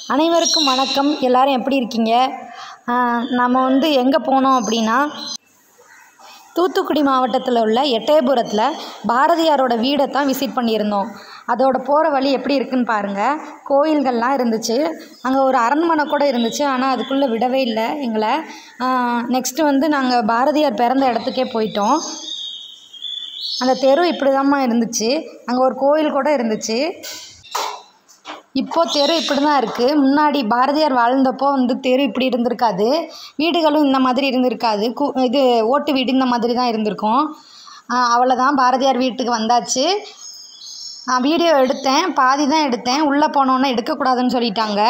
அனைவருக்கும் வணக்கம். எல்லாரும் எப்படி இருக்கீங்க? நம்ம எங்கே போனோம் அப்படின்னா, தூத்துக்குடி மாவட்டத்தில் உள்ள எட்டயபுரத்தில் பாரதியாரோட வீடை தான் விசிட் பண்ணியிருந்தோம். அதோட போகிற வழி எப்படி இருக்குன்னு பாருங்கள். கோயில்கள்லாம் இருந்துச்சு, அங்கே ஒரு அரண்மனை கூட இருந்துச்சு. ஆனால் அதுக்குள்ளே விடவே இல்லை எங்களை. நெக்ஸ்ட்டு நாங்கள் பாரதியார் பிறந்த இடத்துக்கே போயிட்டோம். அந்த தெரு இப்படி தான்மா இருந்துச்சு. அங்கே ஒரு கோயில் கூட இருந்துச்சு. இப்போது தெரு இப்படி தான் இருக்குது. முன்னாடி பாரதியார் வாழ்ந்தப்போ தெரு இப்படி இருந்திருக்காது, வீடுகளும் இந்த மாதிரி இருந்திருக்காது. இது ஓட்டு வீடு இந்த மாதிரி தான் இருந்திருக்கும். அவ்வளோதான், பாரதியார் வீட்டுக்கு வந்தாச்சு. வீடியோ எடுத்தேன், பாதி தான் எடுத்தேன். உள்ளே போனோன்னே எடுக்கக்கூடாதுன்னு சொல்லிட்டாங்க.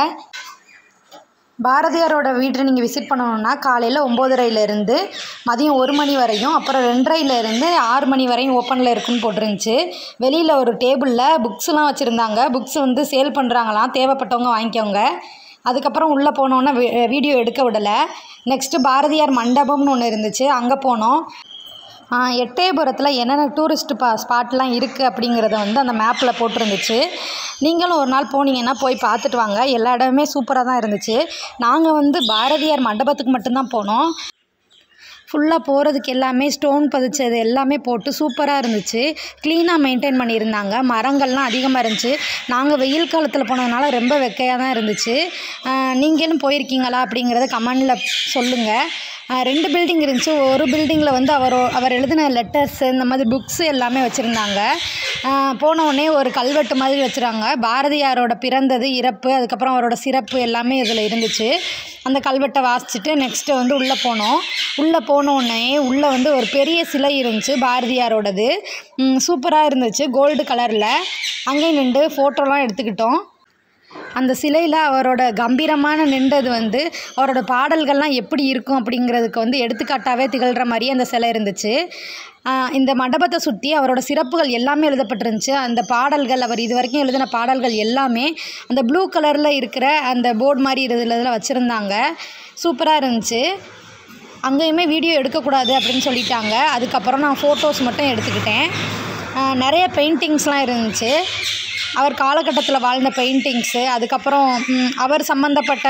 பாரதியாரோட வீட்டை நீங்கள் விசிட் பண்ணணுன்னா காலையில் 9:30லேருந்து மதியம் 1 மணி வரையும், அப்புறம் 2:30லேருந்து 6 மணி வரையும் ஓப்பனில் இருக்குன்னு போட்டிருந்துச்சு. வெளியில் ஒரு டேபிளில் புக்ஸ்லாம் வச்சுருந்தாங்க. புக்ஸ் சேல் பண்ணுறாங்களாம், தேவைப்பட்டவங்க வாங்கிக்கோங்க. அதுக்கப்புறம் உள்ளே போனோன்னே வீடியோ எடுக்க விடலை. நெக்ஸ்ட்டு பாரதியார் மண்டபம்னு ஒன்று இருந்துச்சு, அங்கே போனோம். எட்டயபுரத்தில் என்னென்ன டூரிஸ்ட் ஸ்பாட்லாம் இருக்குது அப்படிங்கிறத அந்த மேப்பில் போட்டிருந்துச்சு. நீங்களும் ஒரு நாள் போனீங்கன்னா போய் பார்த்துட்டு வாங்க. எல்லா இடமுமே சூப்பராக தான் இருந்துச்சு. நாங்கள் பாரதியார் மண்டபத்துக்கு மட்டும்தான் போனோம். ஃபுல்லாக போகிறதுக்கு எல்லாமே ஸ்டோன் பதிச்சது எல்லாமே போட்டு சூப்பராக இருந்துச்சு. க்ளீனாக மெயின்டைன் பண்ணியிருந்தாங்க. மரங்கள்லாம் அதிகமாக இருந்துச்சு. நாங்கள் வெயில் காலத்தில் போனதுனால ரொம்ப வெக்கையாக தான் இருந்துச்சு. நீங்களும் போயிருக்கீங்களா அப்படிங்கிறத கமெண்டில் சொல்லுங்கள். 2 பில்டிங் இருந்துச்சு. ஒரு பில்டிங்கில் அவர் எழுதின லெட்டர்ஸு இந்த மாதிரி புக்ஸு எல்லாமே வச்சுருந்தாங்க. போனவுடனே ஒரு கல்வெட்டு மாதிரி வச்சுருக்காங்க. பாரதியாரோட பிறந்தது, இறப்பு, அதுக்கப்புறம் அவரோட சிறப்பு எல்லாமே இதில் இருந்துச்சு. அந்த கல்வெட்டை வாசிச்சுட்டு நெக்ஸ்ட்டு உள்ளே போனோம். உள்ளே போனோடனே உள்ளே ஒரு பெரிய சிலை இருந்துச்சு, பாரதியாரோடது. சூப்பராக இருந்துச்சு, கோல்டு கலரில். அங்கேயும் நின்று ஃபோட்டோலாம் எடுத்துக்கிட்டோம். அந்த சிலையில் அவரோட கம்பீரமான நின்றது அவரோட பாடல்கள்லாம் எப்படி இருக்கும் அப்படிங்கிறதுக்கு எடுத்துக்காட்டாகவே திகழ்கிற மாதிரி அந்த சிலை இருந்துச்சு. இந்த மண்டபத்தை சுற்றி அவரோட சிறப்புகள் எல்லாமே எழுதப்பட்டிருந்துச்சு. அந்த பாடல்கள், அவர் இது வரைக்கும் எழுதின பாடல்கள் எல்லாமே அந்த ப்ளூ கலரில் இருக்கிற அந்த போர்டு மாதிரி இதில் வச்சுருந்தாங்க. சூப்பராக இருந்துச்சு. அங்கேயுமே வீடியோ எடுக்கக்கூடாது அப்படின்னு சொல்லிட்டாங்க. அதுக்கப்புறம் நான் ஃபோட்டோஸ் மட்டும் எடுத்துக்கிட்டேன். நிறைய பெயிண்டிங்ஸ்லாம் இருந்துச்சு. அவர் காலகட்டத்தில் வாழ்ந்த பெயிண்டிங்ஸு, அதுக்கப்புறம் அவர் சம்மந்தப்பட்ட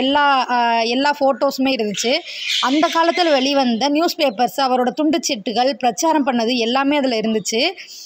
எல்லா ஃபோட்டோஸுமே இருந்துச்சு. அந்த காலத்தில் வெளிவந்த நியூஸ் பேப்பர்ஸ், அவரோட துண்டுச்சீட்டுகள், பிரச்சாரம் பண்ணது எல்லாமே அதில் இருந்துச்சு.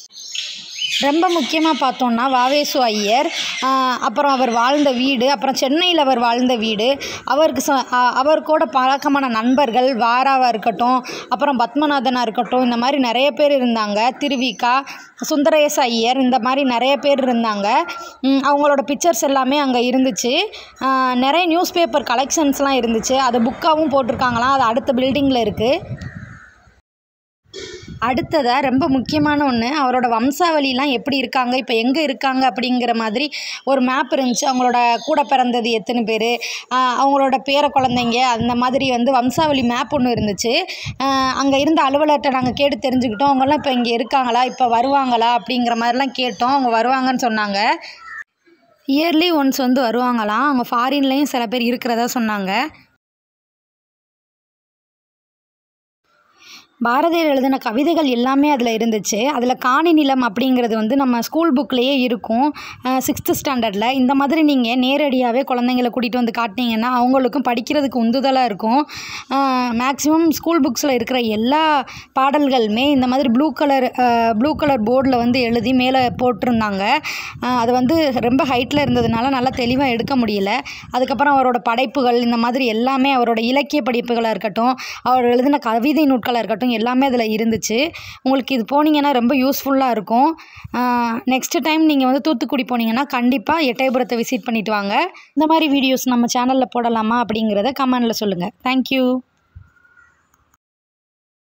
ரொம்ப முக்கியமாக பார்த்தோன்னா வாவேசு ஐயர், அப்புறம் அவர் வாழ்ந்த வீடு, அப்புறம் சென்னையில் அவர் வாழ்ந்த வீடு, அவருக்கூட பழக்கமான நண்பர்கள், வாராவாக இருக்கட்டும், அப்புறம் பத்மநாதனாக இருக்கட்டும், இந்த மாதிரி நிறைய பேர் இருந்தாங்க. திருவிக்கா, சுந்தரேச ஐயர், இந்த மாதிரி நிறைய பேர் இருந்தாங்க. அவங்களோட பிக்சர்ஸ் எல்லாமே அங்கே இருந்துச்சு. நிறைய நியூஸ் பேப்பர் கலெக்ஷன்ஸ்லாம் இருந்துச்சு. அது புக்காகவும் போட்டிருக்காங்களாம். அது அடுத்த பில்டிங்கில் இருக்குது. அடுத்ததாக ரொம்ப முக்கியமான ஒன்று, அவரோட வம்சாவளிலாம் எப்படி இருக்காங்க, இப்போ எங்கே இருக்காங்க அப்படிங்கிற மாதிரி ஒரு மேப் இருந்துச்சு. அவங்களோட கூட பிறந்தது எத்தனை பேர், அவங்களோட பேர குழந்தைங்க, அந்த மாதிரி வம்சாவளி மேப் ஒன்று இருந்துச்சு. அங்கே இருந்த அலுவலர்கிட்ட நாங்கள் கேட்டு தெரிஞ்சுக்கிட்டோம். அவங்கெல்லாம் இப்போ இங்கே இருக்காங்களா, இப்போ வருவாங்களா அப்படிங்கிற மாதிரிலாம் கேட்டோம். அவங்க வருவாங்கன்னு சொன்னாங்க. இயர்லி ஒன்ஸ் வருவாங்களாம். அவங்க ஃபாரின்லேயும் சில பேர் இருக்கிறதா சொன்னாங்க. பாரதியார் எழுதின கவிதைகள் எல்லாமே அதில் இருந்துச்சு. அதில் காணி நிலம் அப்படிங்கிறது நம்ம ஸ்கூல் புக்லேயே இருக்கும், 6th ஸ்டாண்டர்டில். இந்த மாதிரி நீங்கள் நேரடியாகவே குழந்தைங்களை கூட்டிகிட்டு காட்டினீங்கன்னா அவங்களுக்கும் படிக்கிறதுக்கு உந்துதலாக இருக்கும். மேக்ஸிமம் ஸ்கூல் புக்ஸில் இருக்கிற எல்லா பாடல்களுமே இந்த மாதிரி ப்ளூ கலர் போர்டில் எழுதி மேலே போட்டிருந்தாங்க. அது ரொம்ப ஹைட்டில் இருந்ததுனால நல்லா தெளிவாக எடுக்க முடியல. அதுக்கப்புறம் அவரோட படைப்புகள், இந்த மாதிரி எல்லாமே அவரோட இலக்கிய படைப்புகளாக இருக்கட்டும், அவர் எழுதின கவிதை நூட்களாக இருக்கட்டும், எல்லாமே அதில் இருந்துச்சு. உங்களுக்கு இது போனீங்கன்னா ரொம்ப யூஸ்ஃபுல்லாக இருக்கும். நெக்ஸ்ட் டைம் நீங்கள் தூத்துக்குடி போனீங்கன்னா கண்டிப்பாக எட்டயபுரத்தை விசிட் பண்ணிவிட்டு வாங்க. இந்த மாதிரி வீடியோஸ் நம்ம சேனலில் போடலாமா அப்படிங்கிறத கமெண்டில் சொல்லுங்கள். தேங்க்யூ.